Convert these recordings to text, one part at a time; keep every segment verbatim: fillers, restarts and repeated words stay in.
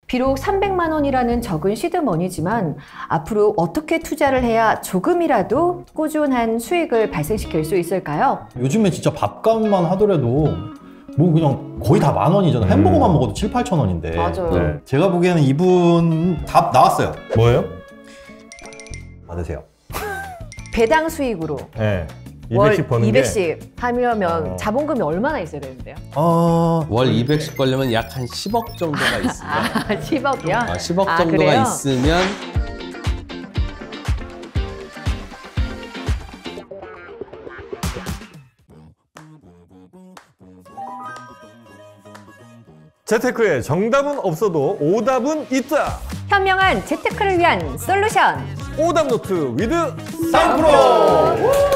비록 삼백만 원이라는 적은 시드머니지만 앞으로 어떻게 투자를 해야 조금이라도 꾸준한 수익을 발생시킬 수 있을까요? 요즘에 진짜 밥값만 하더라도 뭐 그냥 거의 다 만 원이잖아요. 음. 햄버거만 먹어도 칠, 팔천 원인데. 맞아요. 네. 제가 보기에는 이분 답 나왔어요. 뭐예요? 받으세요. 배당 수익으로 네. 월 이백씩 버는 이백씩 하려면 어. 자본금이 얼마나 있어야 되는데요? 어... 월 이백씩 벌려면 약 한 십억 정도가 있으면 아, 십억이요? 아, 십억 아, 정도가 그래요? 있으면 재테크에 정답은 없어도 오답은 있다. 현명한 재테크를 위한 솔루션! 오답노트 위드 쌍프로.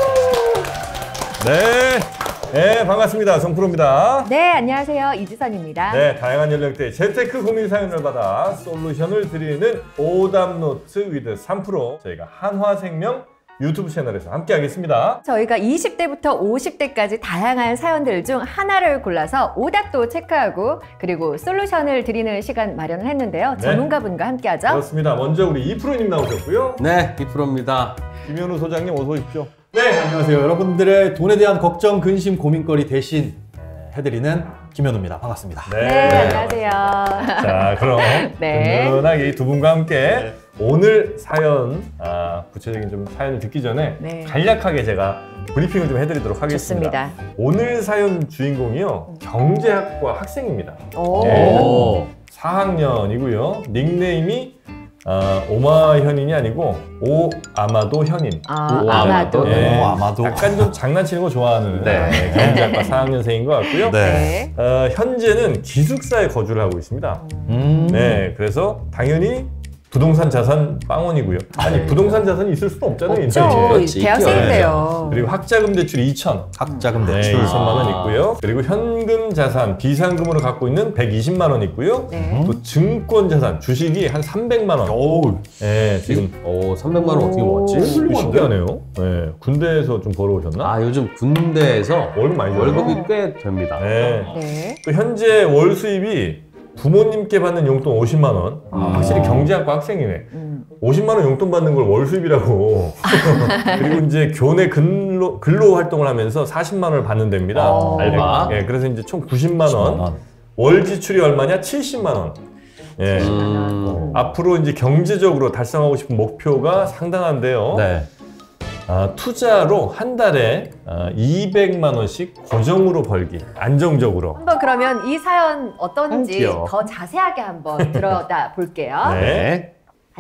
네, 네 반갑습니다. 성프로입니다. 네, 안녕하세요. 이지선입니다. 네, 다양한 연령대의 재테크 고민 사연을 받아 솔루션을 드리는 오답노트 위드 쌍프로, 저희가 한화생명 유튜브 채널에서 함께 하겠습니다. 저희가 이십 대부터 오십 대까지 다양한 사연들 중 하나를 골라서 오답도 체크하고 그리고 솔루션을 드리는 시간 마련을 했는데요. 네. 전문가분과 함께 하죠. 그렇습니다. 먼저 우리 이프로님 나오셨고요. 네, 이 프로입니다. 김현우 소장님 어서 오십시오. 네, 안녕하세요. 여러분들의 돈에 대한 걱정, 근심, 고민거리 대신 해드리는 김현우입니다. 반갑습니다. 네, 네, 안녕하세요. 자, 그럼 네. 든든하게 이 두 분과 함께 오늘 사연, 아, 구체적인 좀 사연을 듣기 전에 네. 간략하게 제가 브리핑을 좀 해드리도록 하겠습니다. 좋습니다. 오늘 사연 주인공이요, 경제학과 학생입니다. 오. 네. 오. 사 학년이고요. 닉네임이 아, 오마현인이 아니고 오아마도 현인. 아, 오, 아마도. 네. 오, 아마도. 약간 좀 장난치는 거 좋아하는 네. 네, 경제학과 사 학년생인 것 같고요. 네. 어, 현재는 기숙사에 거주를 하고 있습니다. 음... 네, 그래서 당연히 부동산 자산 빵원이고요. 아니, 부동산 자산이 있을 수는 없잖아요. 없죠. 인생에. 그렇지, 대학생인데요. 그리고 학자금 대출 이천. 학자금 네, 대출. 이천만 원 있고요. 그리고 현금 자산, 비상금으로 갖고 있는 백이십만 원 있고요. 네. 또 증권 자산, 주식이 한 삼백만 원. 오우. 네, 지금 오, 삼백만 원 어떻게 모았지? 신기하네요. 네, 군대에서 좀 벌어오셨나? 아, 요즘 군대에서 월급 많이 줘요. 월급이 꽤 됩니다. 네. 네. 또 현재 월 수입이 부모님께 받는 용돈 오십만 원. 아, 확실히 경제학과 학생이네. 음. 오십만 원 용돈 받는 걸 월 수입이라고. 그리고 이제 교내 근로, 근로 활동을 하면서 사십만 원을 받는 데입니다. 어. 알바. 예, 그래서 이제 총 구십만 원. 월 지출이 얼마냐? 칠십만 원. 예. 음. 앞으로 이제 경제적으로 달성하고 싶은 목표가 상당한데요. 네. 아, 투자로 한 달에 아, 이백만 원씩 고정으로 벌기. 안정적으로. 한번 그러면 이 사연 어떤지 귀여워. 더 자세하게 한번 들어다 볼게요. 네.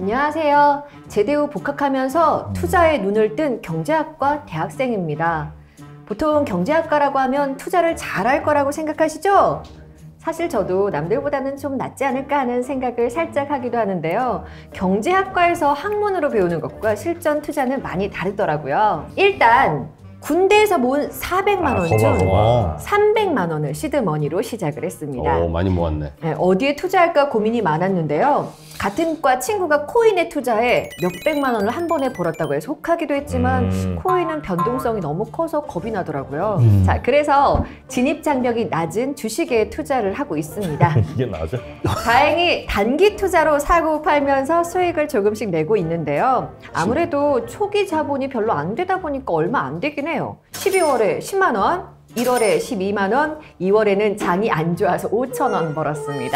안녕하세요. 제대 후 복학하면서 투자에 눈을 뜬 경제학과 대학생입니다. 보통 경제학과라고 하면 투자를 잘할 거라고 생각하시죠? 사실 저도 남들보다는 좀 낫지 않을까 하는 생각을 살짝 하기도 하는데요. 경제학과에서 학문으로 배우는 것과 실전 투자는 많이 다르더라고요. 일단 군대에서 모은 사백만 원 중 어. 삼백만 원을 시드머니로 시작을 했습니다. 오, 많이 모았네. 네, 어디에 투자할까 고민이 많았는데요. 같은 과 친구가 코인에 투자해 몇백만 원을 한 번에 벌었다고 해서 혹하기도 했지만 음. 코인은 변동성이 너무 커서 겁이 나더라고요. 음. 자, 그래서 진입 장벽이 낮은 주식에 투자를 하고 있습니다. 이게 나죠? 다행히 단기 투자로 사고 팔면서 수익을 조금씩 내고 있는데요. 아무래도 초기 자본이 별로 안 되다 보니까 얼마 안 되긴 해요. 십이월에 십만 원, 일월에 십이만 원, 이월에는 장이 안 좋아서 오천 원 벌었습니다.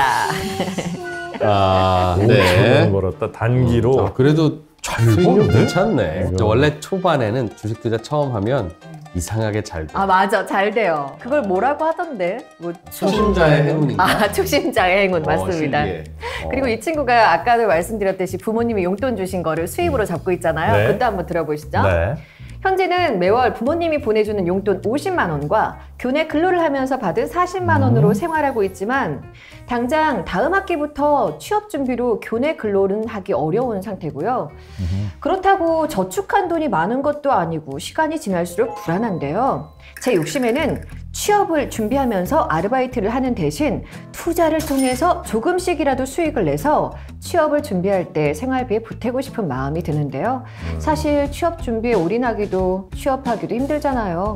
아, 오천만 원 네. 벌었다. 단기로. 아, 그래도 잘 수익률 버는데? 괜찮네. 이거. 저 원래 초반에는 주식 투자 처음 하면 이상하게 잘 돼. 아, 맞아. 잘 돼요. 그걸 뭐라고 하던데? 뭐 초심자의 행운인가? 아, 초심자의 행운 맞습니다. 어, 신기해. 어. 그리고 이 친구가 아까도 말씀드렸듯이 부모님이 용돈 주신 거를 수입으로 잡고 있잖아요. 네. 그것도 한번 들어보시죠. 네. 현재는 매월 부모님이 보내주는 용돈 오십만 원과 교내 근로를 하면서 받은 사십만 원으로 음. 생활하고 있지만 당장 다음 학기부터 취업 준비로 교내 근로는 하기 어려운 상태고요. 음. 그렇다고 저축한 돈이 많은 것도 아니고 시간이 지날수록 불안한데요. 제 욕심에는 취업을 준비하면서 아르바이트를 하는 대신 투자를 통해서 조금씩이라도 수익을 내서 취업을 준비할 때 생활비에 보태고 싶은 마음이 드는데요. 사실 취업 준비에 올인하기도 취업하기도 힘들잖아요. 첫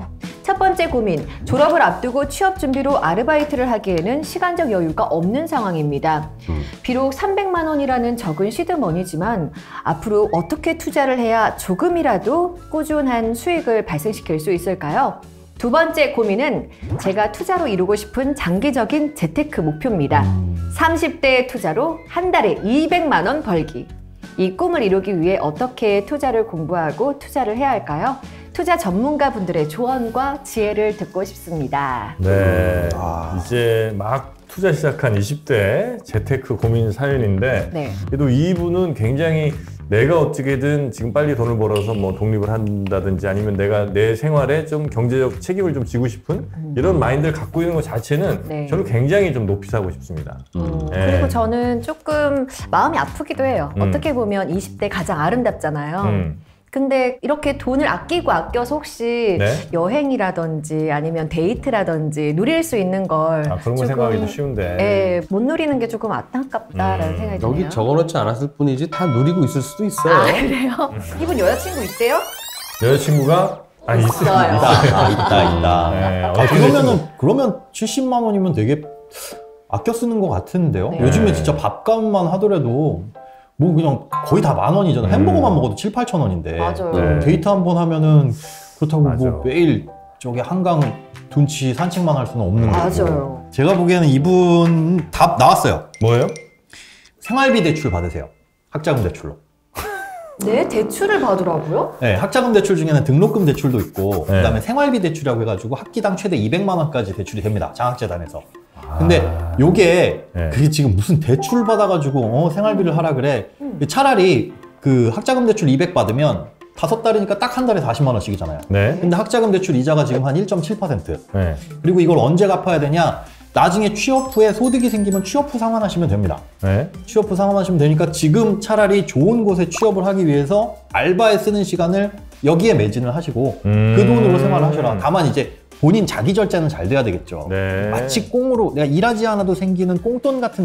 첫 번째 고민, 졸업을 앞두고 취업 준비로 아르바이트를 하기에는 시간적 여유가 없는 상황입니다. 음. 비록 삼백만 원이라는 적은 시드머니지만 앞으로 어떻게 투자를 해야 조금이라도 꾸준한 수익을 발생시킬 수 있을까요? 두 번째 고민은 제가 투자로 이루고 싶은 장기적인 재테크 목표입니다. 삼십 대 투자로 한 달에 이백만 원 벌기. 이 꿈을 이루기 위해 어떻게 투자를 공부하고 투자를 해야 할까요? 투자 전문가 분들의 조언과 지혜를 듣고 싶습니다. 네. 아. 이제 막 투자 시작한 이십 대 재테크 고민 사연인데 네. 그래도 이분은 굉장히 내가 어떻게든 지금 빨리 돈을 벌어서 뭐 독립을 한다든지 아니면 내가 내 생활에 좀 경제적 책임을 좀 지고 싶은 이런 마인드를 갖고 있는 것 자체는 네. 저는 굉장히 좀 높이 사고 싶습니다. 음, 네. 그리고 저는 조금 마음이 아프기도 해요. 음. 어떻게 보면 이십 대 가장 아름답잖아요. 음. 근데 이렇게 돈을 아끼고 아껴서 혹시 네. 여행이라든지 아니면 데이트라든지 누릴 수 있는 걸 아, 그런 거 생각하기도 쉬운데. 예, 못 누리는 게 조금 안타깝다라는 음. 생각이 드네요. 여기 적어놓지 않았을 뿐이지 다 누리고 있을 수도 있어요. 아, 그래요? 이분 여자친구 있대요? 여자친구가 아 있습니다. 있어요. 아, 있다, 있다. 네, 아, 어떻게 그러면은, 그러면 칠십만 원이면 되게 아껴 쓰는 것 같은데요? 네. 요즘에 진짜 밥값만 하더라도 뭐 그냥 거의 다 만 원이잖아요. 음. 햄버거만 먹어도 칠, 팔천 원인데. 맞아요. 네. 데이트 한 번 하면은 그렇다고 맞아. 뭐 매일 저기 한강 둔치 산책만 할 수는 없는 거고. 맞아요. 제가 보기에는 이분 답 나왔어요. 뭐예요? 생활비 대출 받으세요. 학자금 대출로. 네, 대출을 받으라고요? 네, 학자금 대출 중에는 등록금 대출도 있고 네. 그다음에 생활비 대출이라고 해가지고 학기당 최대 이백만 원까지 대출이 됩니다. 장학재단에서. 근데 요게 네. 그게 지금 무슨 대출 받아가지고 어, 생활비를 하라 그래. 차라리 그 학자금 대출 이백 받으면 다섯 달이니까 딱 한 달에 사십만 원씩이잖아요. 네. 근데 학자금 대출 이자가 지금 한 일 점 칠 퍼센트. 네. 그리고 이걸 언제 갚아야 되냐? 나중에 취업 후에 소득이 생기면 취업 후 상환하시면 됩니다. 네. 취업 후 상환하시면 되니까 지금 차라리 좋은 곳에 취업을 하기 위해서 알바에 쓰는 시간을 여기에 매진을 하시고 음. 그 돈으로 생활을 하셔라. 다만 이제 본인 자기 절제는 잘 돼야 되겠죠. 네. 마치 꽁으로 내가 일하지 않아도 생기는 꽁돈 같은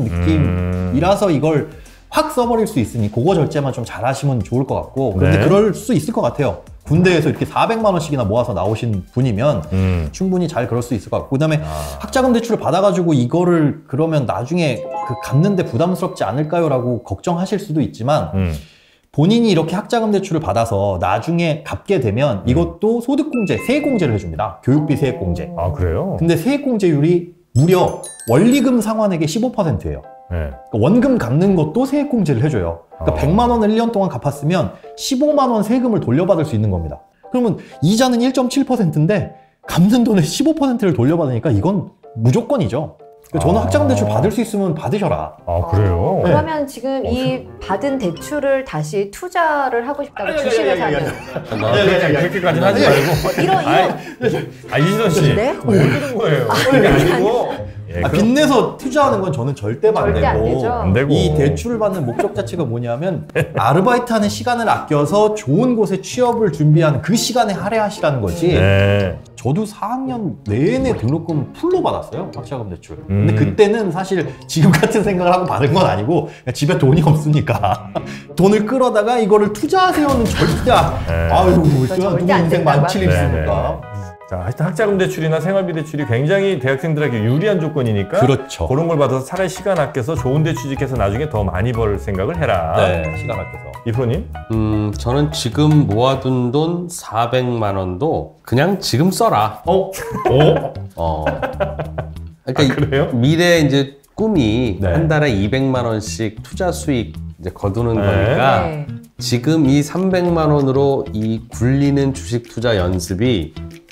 느낌이라서 이걸 확 써버릴 수 있으니 그거 절제만 좀 잘 하시면 좋을 것 같고 그런데 네. 그럴 수 있을 것 같아요. 군대에서 이렇게 사백만 원씩이나 모아서 나오신 분이면 음. 충분히 잘 그럴 수 있을 것 같고 그다음에 아. 학자금 대출을 받아가지고 이거를 그러면 나중에 그 갚는데 부담스럽지 않을까요? 라고 걱정하실 수도 있지만 음. 본인이 이렇게 학자금 대출을 받아서 나중에 갚게 되면 이것도 소득공제, 세액공제를 해줍니다. 교육비 세액공제. 아 그래요? 근데 세액공제율이 무려 원리금 상환액의 십오 퍼센트예요. 네. 그러니까 원금 갚는 것도 세액공제를 해줘요. 그러니까 어. 백만 원을 일 년 동안 갚았으면 십오만 원 세금을 돌려받을 수 있는 겁니다. 그러면 이자는 일 점 칠 퍼센트인데 갚는 돈의 십오 퍼센트를 돌려받으니까 이건 무조건이죠. 그러니까 저는 아. 학자금 대출 받을 수 있으면 받으셔라. 아 그래요? 네. 그러면 지금 이 받은 대출을 다시 투자를 하고 싶다고 주식을 사는 아, 그렇게, 그렇게까지는 하지 말고. 이런 이런 아 이진원 씨. 네? 왜 그런 거예요? 그게 아니고. 예, 아, 그럼- 빚내서 투자하는 건 저는 절대 반대고, 절대 안 되죠. 안 되고. 이 대출을 받는 목적 자체가 뭐냐면 아르바이트하는 시간을 아껴서 좋은 곳에 취업을 준비하는 그 시간에 할애하시라는 거지. 네. 저도 사 학년 내내 등록금 풀로 받았어요. 학자금 대출. 근데 음. 그때는 사실 지금 같은 생각을 하고 받은 건 아니고 그냥 집에 돈이 없으니까 돈을 끌어다가 이거를 투자하세요는 절대 안- 네. 아유 절대 누구 안 인생 된다고 많칠 일 네, 있으니까. 자, 하여튼 학자금 대출이나 생활비 대출이 굉장히 대학생들에게 유리한 조건이니까 그렇죠. 그런 걸 받아서 차라리 시간 아껴서 좋은 데 취직해서 나중에 더 많이 벌 생각을 해라. 네, 시간 아껴서. 이프로님? 음, 저는 지금 모아둔 돈 사백만 원도 그냥 지금 써라. 어? 어? 어. 그러니까 아, 그래요? 이- 미래 이제 꿈이 네. 한 달에 이백만 원씩 투자 수익 이제 거두는 네. 거니까 네. 지금 이 삼백만 원으로 이 굴리는 주식 투자 연습이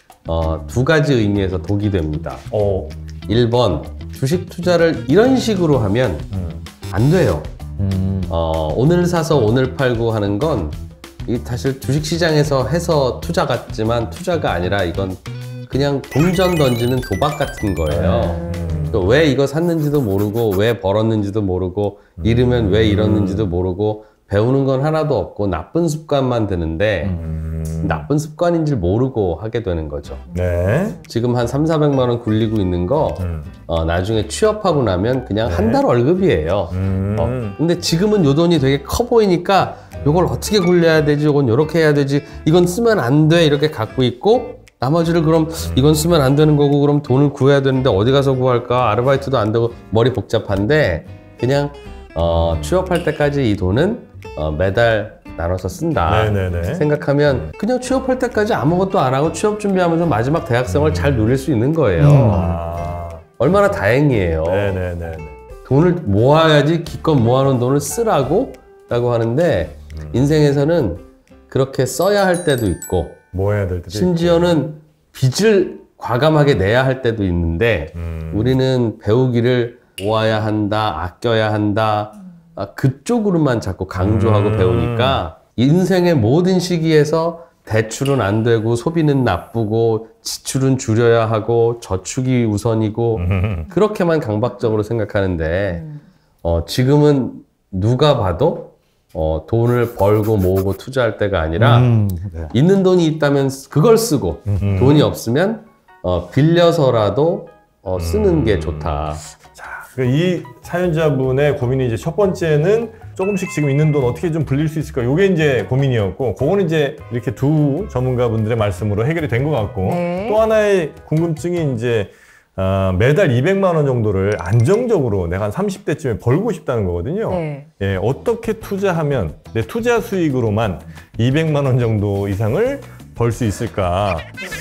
어, 두 가지 의미에서 독이 됩니다. 어. 일 번 주식 투자를 이런 식으로 하면 음. 안 돼요. 음. 어, 오늘 사서 오늘 팔고 하는 건 이 사실 주식시장에서 해서 투자 같지만 투자가 아니라 이건 그냥 동전 던지는 도박 같은 거예요. 음. 그러니까 왜 이거 샀는지도 모르고 왜 벌었는지도 모르고 잃으면 왜 잃었는지도 모르고 배우는 건 하나도 없고 나쁜 습관만 드는데 음. 나쁜 습관인지 모르고 하게 되는 거죠. 네. 지금 한 삼사백만 원 굴리고 있는 거 음. 어, 나중에 취업하고 나면 그냥 네. 한 달 월급이에요. 음. 어, 근데 지금은 요 돈이 되게 커 보이니까 요걸 어떻게 굴려야 되지, 요건 요렇게 해야 되지, 이건 쓰면 안 돼 이렇게 갖고 있고 나머지를 그럼 이건 쓰면 안 되는 거고 그럼 돈을 구해야 되는데 어디 가서 구할까? 아르바이트도 안 되고 머리 복잡한데 그냥 어, 취업할 때까지 이 돈은 어, 매달 나눠서 쓴다 네네네. 생각하면 그냥 취업할 때까지 아무것도 안 하고 취업 준비하면서 마지막 대학생활 음. 잘 누릴 수 있는 거예요. 음. 아. 얼마나 다행이에요. 네네네. 돈을 모아야지 기껏 모아놓은 돈을 쓰라고 라고 하는데 음. 인생에서는 그렇게 써야 할 때도 있고 뭐 해야 될 때도 심지어는 빚을 과감하게 내야 할 때도 있는데 음. 우리는 배우기를 모아야 한다, 아껴야 한다 아, 그쪽으로만 자꾸 강조하고 음. 배우니까 인생의 모든 시기에서 대출은 안 되고 소비는 나쁘고 지출은 줄여야 하고 저축이 우선이고 음. 그렇게만 강박적으로 생각하는데 어, 지금은 누가 봐도 어, 돈을 벌고 모으고 투자할 때가 아니라 음, 네. 있는 돈이 있다면 그걸 쓰고 음. 돈이 없으면 어, 빌려서라도 어, 쓰는 게 좋다. 자, 그러니까 이 사연자분의 고민이 이제 첫 번째는 조금씩 지금 있는 돈 어떻게 좀 불릴 수 있을까? 요게 이제 고민이었고, 그거는 이제 이렇게 두 전문가분들의 말씀으로 해결이 된 것 같고, 네. 또 하나의 궁금증이 이제 어, 매달 이백만 원 정도를 안정적으로 내가 한 삼십 대쯤에 벌고 싶다는 거거든요. 네. 예, 어떻게 투자하면 내 투자 수익으로만 이백만 원 정도 이상을 벌 수 있을까?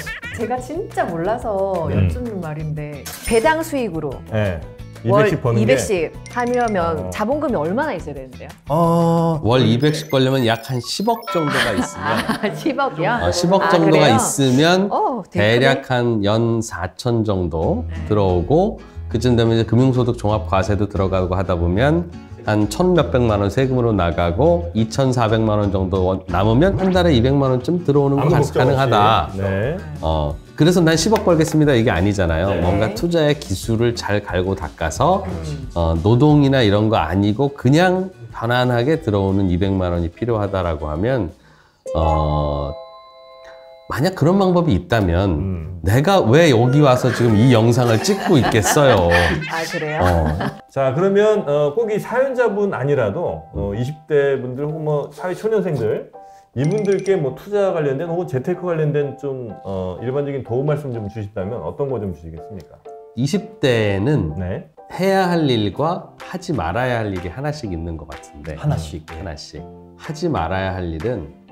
제가 진짜 몰라서 음. 여쭙는 말인데 배당 수익으로 예, 월 이백씩 버는 게 이백씩 하려면 어. 자본금이 얼마나 있어야 되는데요? 어, 월 이백씩 벌려면 약 한 십억 정도가 있으면 아, 십억이요? 어, 십억 아, 정도가 그래요? 있으면 어, 되게 대략 한 연 사천 정도 들어오고 그쯤 되면 이제 금융소득 종합과세도 들어가고 하다 보면 한 천 몇백만 원 세금으로 나가고 이천사백만 원 정도 남으면 한 달에 이백만 원쯤 들어오는 거 아무 가- 걱정 가능하다. 없이. 네. 어, 그래서 난 십억 벌겠습니다 이게 아니잖아요. 네. 뭔가 투자의 기술을 잘 갈고 닦아서 음. 어, 노동이나 이런 거 아니고 그냥 편안하게 들어오는 이백만 원이 필요하다라고 하면 어, 만약 그런 방법이 있다면 음. 내가 왜 여기 와서 지금 이 영상을 찍고 있겠어요. 아 그래요? 어, 자, 그러면 어, 꼭 이 사연자분 아니라도 어, 이십 대 분들 혹은 뭐 사회 초년생들 이분들께 뭐 투자 관련된 혹은 재테크 관련된 좀 어, 일반적인 도움 말씀 좀 주신다면 어떤 거 좀 주시겠습니까? 이십 대는 네. 해야 할 일과 하지 말아야 할 일이 하나씩 있는 것 같은데 하나씩. 하나씩 하지 말아야 할 일은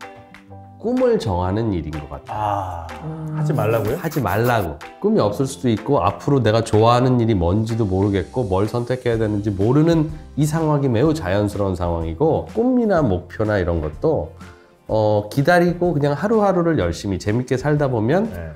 꿈을 정하는 일인 것 같아요. 아, 음. 하지 말라고요? 하지 말라고. 꿈이 없을 수도 있고 앞으로 내가 좋아하는 일이 뭔지도 모르겠고 뭘 선택해야 되는지 모르는 이 상황이 매우 자연스러운 상황이고 꿈이나 목표나 이런 것도 어, 기다리고 그냥 하루하루를 열심히 재밌게 살다 보면 네.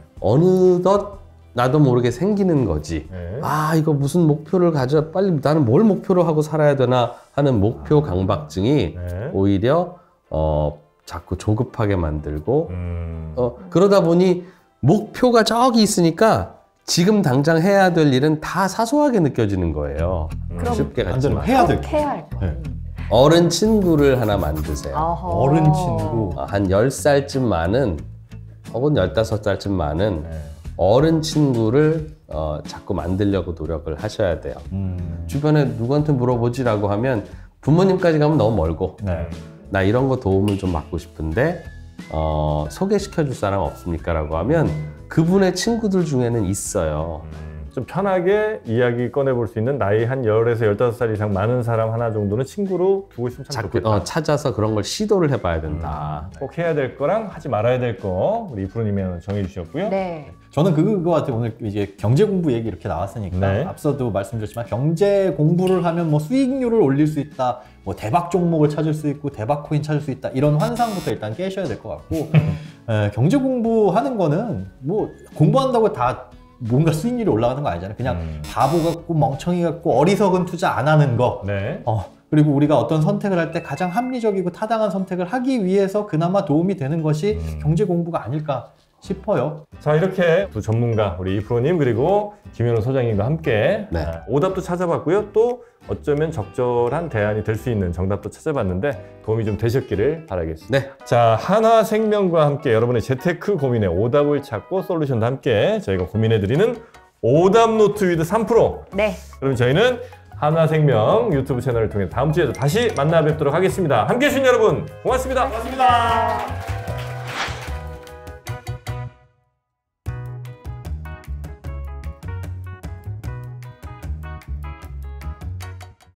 어느덧 나도 모르게 생기는 거지. 네. 아 이거 무슨 목표를 가져 빨리 나는 뭘 목표로 하고 살아야 되나 하는 목표 강박증이 네. 오히려 어, 자꾸 조급하게 만들고 음. 어, 그러다 보니 목표가 저기 있으니까 지금 당장 해야 될 일은 다 사소하게 느껴지는 거예요. 그럼 쉽게 안 같지만. 되면 해야 될 꼭 거. 해야 할 거. 네. 어른 친구를 하나 만드세요. 어허. 어른 친구. 어, 한 열 살쯤 많은 혹은 열다섯 살쯤 많은 네. 어른 친구를 어, 자꾸 만들려고 노력을 하셔야 돼요. 음, 주변에 누구한테 물어보지라고 하면 부모님까지 가면 너무 멀고 네. 나 이런 거 도움을 좀 받고 싶은데 어, 소개시켜 줄 사람 없습니까? 라고 하면 그분의 친구들 중에는 있어요. 좀 편하게 이야기 꺼내볼 수 있는 나이 한 열에서 열다섯 살 이상 많은 사람 하나 정도는 친구로 두고 있으면 참 자꾸 좋겠다. 어, 찾아서 그런 걸 시도를 해봐야 된다. 꼭 해야 될 거랑 하지 말아야 될 거 우리 이프로님이 정해 주셨고요. 네. 저는 그거 같아요. 오늘 이제 경제 공부 얘기 이렇게 나왔으니까 네. 앞서도 말씀드렸지만 경제 공부를 하면 뭐 수익률을 올릴 수 있다, 뭐 대박 종목을 찾을 수 있고 대박 코인 찾을 수 있다 이런 환상부터 일단 깨셔야 될 것 같고 에, 경제 공부하는 거는 뭐 공부한다고 다 뭔가 수익률이 올라가는 거 아니잖아요. 그냥 음. 바보 같고 멍청이 같고 어리석은 투자 안 하는 거. 네. 어, 그리고 우리가 어떤 선택을 할 때 가장 합리적이고 타당한 선택을 하기 위해서 그나마 도움이 되는 것이 음. 경제 공부가 아닐까 싶어요. 자, 이렇게 두 전문가 우리 이프로님 그리고 김현우 소장님과 함께 네. 아, 오답도 찾아봤고요. 또 어쩌면 적절한 대안이 될 수 있는 정답도 찾아봤는데 도움이 좀 되셨기를 바라겠습니다. 네. 자, 한화생명과 함께 여러분의 재테크 고민에 오답을 찾고 솔루션도 함께 저희가 고민해드리는 오답 노트 위드 삼 프로. 네. 그럼 저희는 한화생명 유튜브 채널을 통해 다음 주에도 다시 만나 뵙도록 하겠습니다. 함께해 주신 여러분 고맙습니다. 고맙습니다.